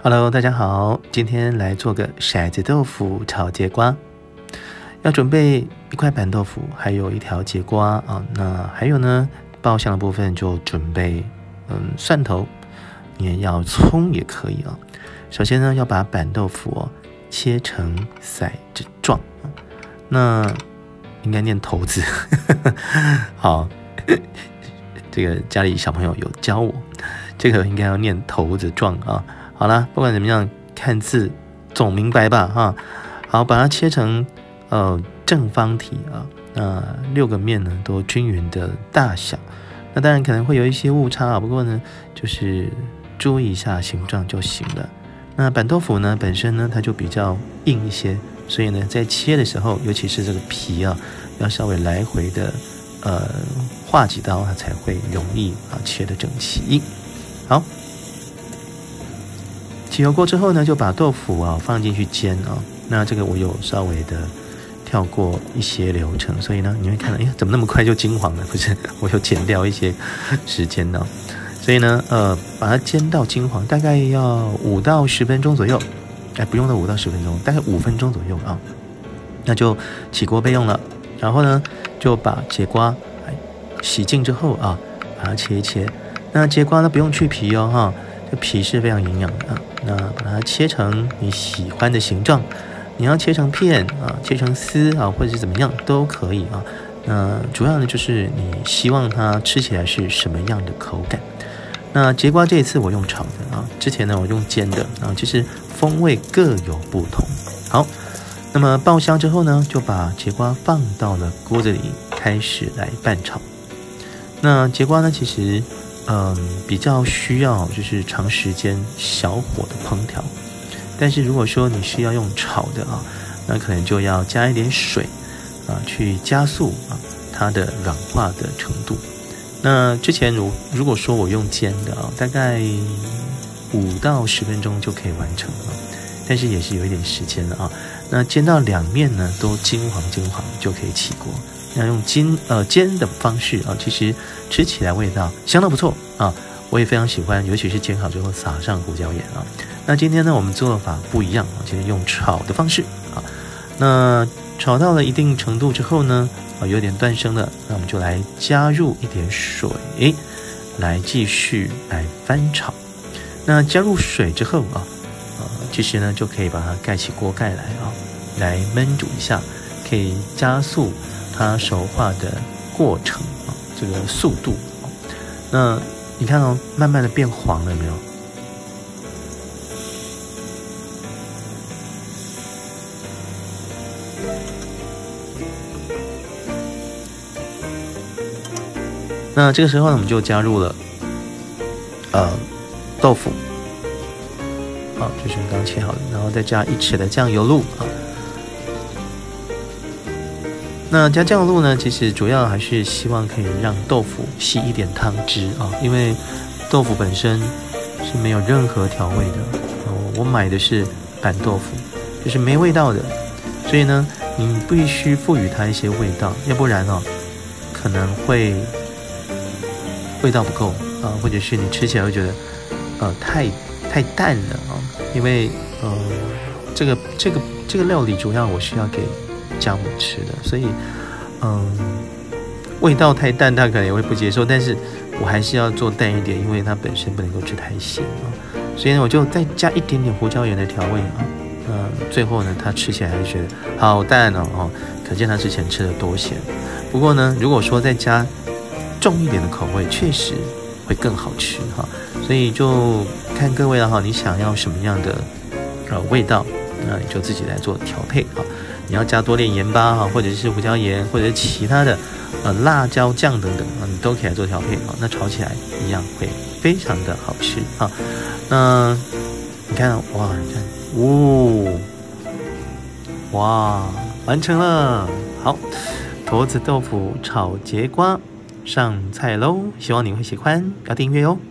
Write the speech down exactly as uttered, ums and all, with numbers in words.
Hello， 大家好，今天来做个骰子豆腐炒节瓜。要准备一块板豆腐，还有一条节瓜啊。那还有呢，爆香的部分就准备嗯蒜头，你也要葱也可以啊。首先呢，要把板豆腐哦切成骰子状，那应该念头子。好，这个家里小朋友有教我，这个应该要念头子状啊。好啦，不管怎么样，看字总明白吧哈。好，把它切成呃正方体啊，那六个面呢都均匀的大小。那当然可能会有一些误差啊，不过呢就是注意一下形状就行了。那板豆腐呢本身呢它就比较硬一些，所以呢在切的时候，尤其是这个皮啊，要稍微来回的呃划几刀，它才会容易啊切得整齐。好。起油锅之后呢，就把豆腐啊放进去煎啊。那这个我有稍微的跳过一些流程，所以呢，你会看到，哎，怎么那么快就金黄了？不是，我有剪掉一些时间呢。所以呢，呃，把它煎到金黄，大概要五到十分钟左右。哎，不用到五到十分钟，大概五分钟左右啊。那就起锅备用了。然后呢，就把节瓜洗净之后啊，把它切一切。那节瓜呢，不用去皮哦，哈。这皮是非常营养的啊，那把它切成你喜欢的形状，你要切成片啊，切成丝啊，或者是怎么样都可以啊。那主要呢就是你希望它吃起来是什么样的口感。那节瓜这一次我用炒的啊，之前呢我用煎的啊，其实风味各有不同。好，那么爆香之后呢，就把节瓜放到了锅子里，开始来拌炒。那节瓜呢，其实。嗯，比较需要就是长时间小火的烹调，但是如果说你是要用炒的啊，那可能就要加一点水啊，去加速啊它的软化的程度。那之前如如果说我用煎的啊，大概五到十分钟就可以完成了，但是也是有一点时间了啊。那煎到两面呢都金黄金黄就可以起锅。那用煎呃煎的方式啊，其实吃起来味道相当不错啊，我也非常喜欢，尤其是煎好之后撒上胡椒盐啊。那今天呢，我们做法不一样啊，其实用炒的方式啊。那炒到了一定程度之后呢，啊有点断生了，那我们就来加入一点水，来继续来翻炒。那加入水之后啊，呃其实呢就可以把它盖起锅盖来啊，来焖煮一下，可以加速它熟化的过程啊，这个速度啊，那你看哦，慢慢的变黄了，有没有？那这个时候呢，我们就加入了呃豆腐，啊，就是刚刚切好的，然后再加一匙的酱油露啊。那加酱油露呢，其实主要还是希望可以让豆腐吸一点汤汁啊，因为豆腐本身是没有任何调味的。哦，我买的是板豆腐，就是没味道的，所以呢，你必须赋予它一些味道，要不然哦，可能会味道不够啊，或者是你吃起来会觉得呃太太淡了啊，因为呃这个这个这个料理主要我是要给家母吃的，所以嗯味道太淡他可能也会不接受，但是我还是要做淡一点，因为它本身不能够吃太咸啊，所以呢我就再加一点点胡椒盐的调味啊，那最后呢他吃起来还是觉得好淡哦，哦可见他之前吃的多咸。不过呢如果说再加重一点的口味，确实会更好吃哈，所以就看各位了哈，你想要什么样的呃味道，那你就自己来做调配啊。你要加多点盐巴哈，或者是胡椒盐，或者是其他的呃辣椒酱等等啊，你都可以来做调配啊。那炒起来一样会非常的好吃啊。那你看哇，你看，哦，哇，完成了，好，驼子豆腐炒节瓜上菜喽，希望你会喜欢，要订阅哦。